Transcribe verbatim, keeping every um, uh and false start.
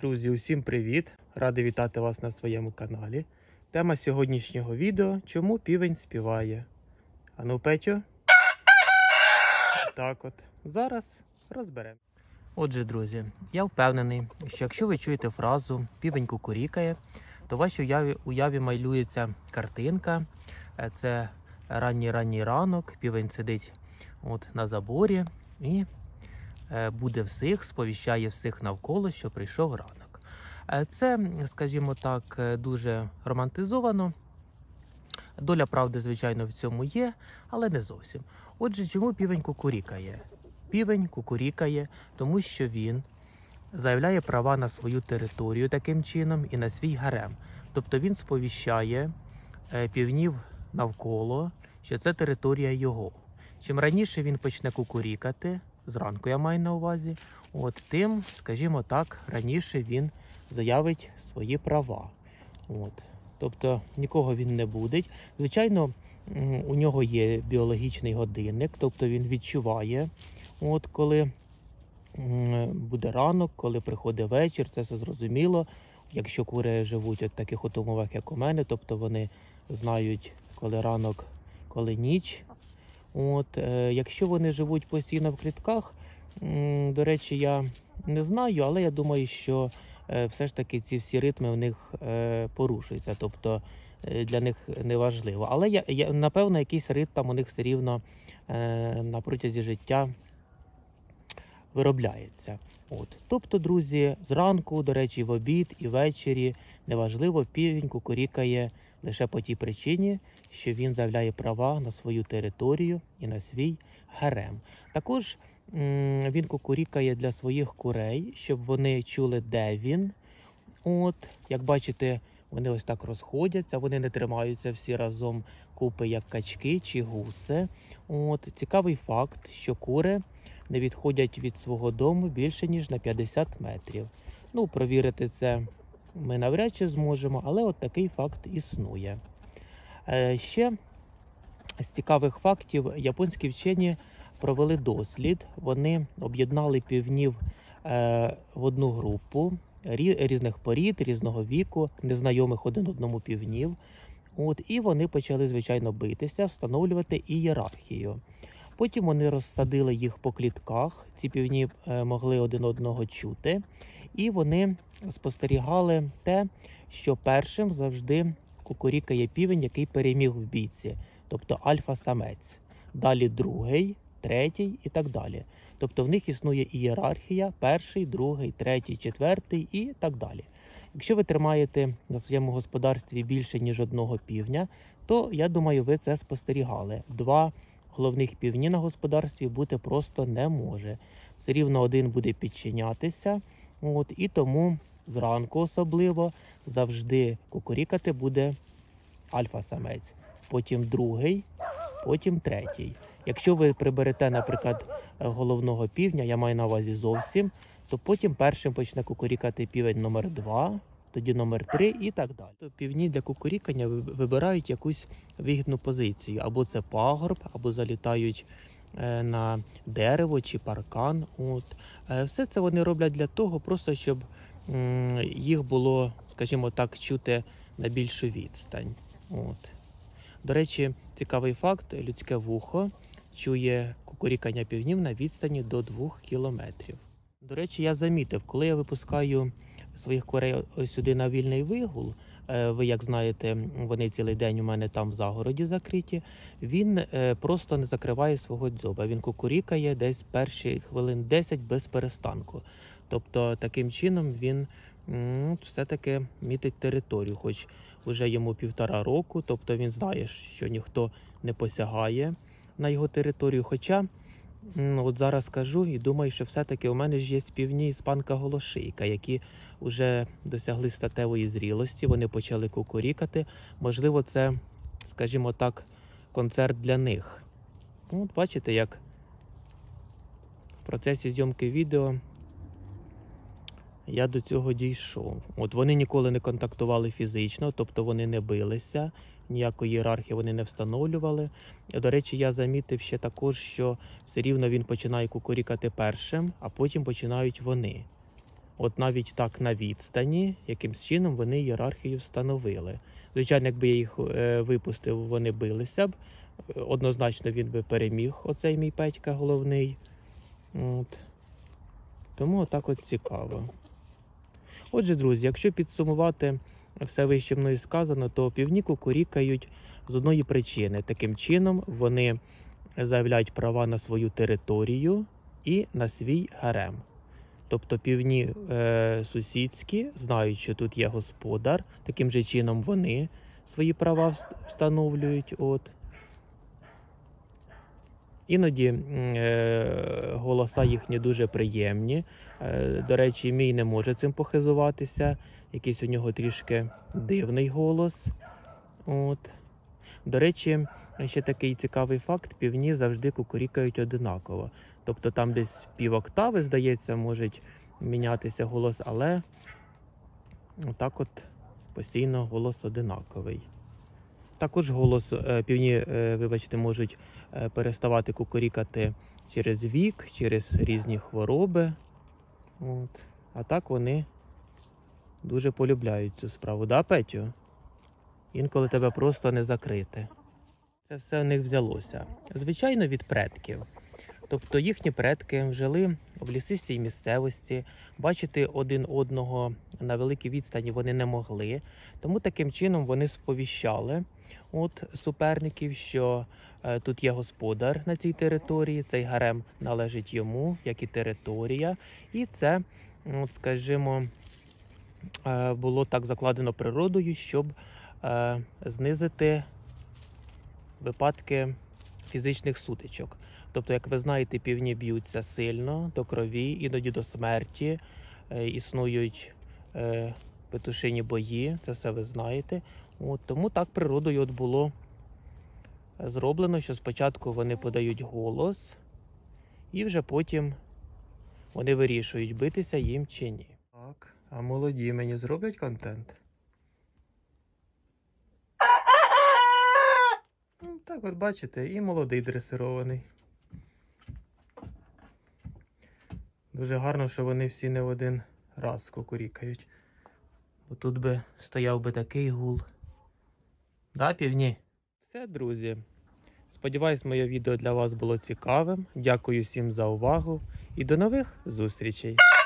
Друзі, усім привіт! Радий вітати вас на своєму каналі. Тема сьогоднішнього відео – чому півень співає. Ану, Петю? Так от. Зараз розберемо. Отже, друзі, я впевнений, що якщо ви чуєте фразу «півень кукурікає», то в вашій уяві, уяві малюється картинка. Це ранній-ранній ранок, півень сидить от на заборі і буде всіх, сповіщає всіх навколо, що прийшов ранок. Це, скажімо так, дуже романтизовано. Доля правди, звичайно, в цьому є, але не зовсім. Отже, чому півень кукурікає? Півень кукурікає, тому що він заявляє права на свою територію таким чином і на свій гарем. Тобто він сповіщає півнів навколо, що це територія його. Чим раніше він почне кукурікати, зранку я маю на увазі, от тим, скажімо так, раніше він заявить свої права. От. Тобто нікого він не будить. Звичайно, у нього є біологічний годинник, тобто він відчуває, от коли буде ранок, коли приходить вечір, це все зрозуміло. Якщо кури живуть в таких от умовах, як у мене, тобто вони знають, коли ранок, коли ніч. От, е, якщо вони живуть постійно в клітках, м, до речі, я не знаю, але я думаю, що е, все ж таки ці всі ритми в них е, порушуються, тобто е, для них не важливо. Але я, я, напевно, якийсь ритм там у них все рівно е, на протязі життя виробляється. От. Тобто, друзі, зранку, до речі, в обід і ввечері, неважливо, півень кукурікає лише по тій причині, що він заявляє права на свою територію і на свій гарем. Також м він кукурікає для своїх курей, щоб вони чули, де він. От, як бачите, вони ось так розходяться, вони не тримаються всі разом купи, як качки чи гуси. От, цікавий факт, що кури не відходять від свого дому більше, ніж на п'ятдесят метрів. Ну, провірити це ми навряд чи зможемо, але от такий факт існує. Е, ще з цікавих фактів японські вчені провели дослід. Вони об'єднали півнів е, в одну групу рі, різних порід, різного віку, незнайомих один одному півнів. От, і вони почали, звичайно, битися, встановлювати ієрархію. Потім вони розсадили їх по клітках, ці півні е, могли один одного чути. І вони спостерігали те, що першим завжди кукурікає півень, який переміг в бійці, тобто альфа-самець. Далі другий, третій і так далі. Тобто в них існує ієрархія, перший, другий, третій, четвертий і так далі. Якщо ви тримаєте на своєму господарстві більше, ніж одного півня, то, я думаю, ви це спостерігали. Два головних півні на господарстві бути просто не може. Все рівно один буде підчинятися. От, і тому зранку особливо завжди кукурікати буде альфа-самець, потім другий, потім третій. Якщо ви приберете, наприклад, головного півня, я маю на увазі зовсім, то потім першим почне кукурікати півень номер два, тоді номер три і так далі. То півні для кукурікання вибирають якусь вигідну позицію, або це пагорб, або залітають на дерево чи паркан. От. Все це вони роблять для того, просто щоб їх було, скажімо так, чути на більшу відстань. От. До речі, цікавий факт, людське вухо чує кукурікання півнів на відстані до двох кілометрів. До речі, я замітив, коли я випускаю своїх курей ось сюди на вільний вигул, ви, як знаєте, вони цілий день у мене там в загороді закриті, він просто не закриває свого дзьоба. Він кукурікає десь перші хвилин десять без перестанку. Тобто таким чином він ну, все-таки мітить територію, хоч вже йому півтора року, тобто він знає, що ніхто не посягає на його територію. Хоча, ну, от зараз кажу і думаю, що все-таки у мене ж є півні іспанка голошийка, які вже досягли статевої зрілості, вони почали кукурікати. Можливо, це, скажімо так, концерт для них. От бачите, як в процесі зйомки відео я до цього дійшов. От вони ніколи не контактували фізично, тобто вони не билися, ніякої ієрархії вони не встановлювали. До речі, я замітив ще також, що все рівно він починає кукурікати першим, а потім починають вони. От навіть так на відстані, якимсь чином вони ієрархію встановили. Звичайно, якби я їх е, випустив, вони билися б. Однозначно він би переміг, оцей мій Петька головний. От. Тому отак от цікаво. Отже, друзі, якщо підсумувати все вище мною сказано, то півні кукурікають з одної причини. Таким чином вони заявляють права на свою територію і на свій гарем. Тобто півні е, сусідські знають, що тут є господар, таким же чином вони свої права встановлюють. От. Іноді е, голоса їхні дуже приємні. Е, до речі, мій не може цим похизуватися. Якийсь у нього трішки дивний голос. От. До речі, ще такий цікавий факт. Півні завжди кукурікають одинаково. Тобто там десь пів октави, здається, може мінятися голос, але отак от постійно голос одинаковий. Також голос півні, вибачте, можуть переставати кукурікати через вік, через різні хвороби. От. А так вони дуже полюбляють цю справу. Да, Петю? Інколи тебе просто не закрити. Це все у них взялося. Звичайно, від предків. Тобто їхні предки жили в лісистій місцевості, бачити один одного на великій відстані вони не могли. Тому таким чином вони сповіщали от суперників, що е, тут є господар на цій території, цей гарем належить йому, як і територія. І це, от, скажімо, е, було так закладено природою, щоб е, знизити випадки фізичних сутичок. Тобто, як ви знаєте, півні б'ються сильно, до крові, іноді до смерті, е, існують е, петушині бої, це все ви знаєте. От, тому так природою от було зроблено, що спочатку вони подають голос, і вже потім вони вирішують, битися їм чи ні. Так, а молоді мені зроблять контент? Так от бачите, і молодий дресирований. Дуже гарно, що вони всі не в один раз кукурікають. Бо тут би стояв би такий гул. Да, півні? Все, друзі. Сподіваюсь, моє відео для вас було цікавим. Дякую всім за увагу і до нових зустрічей.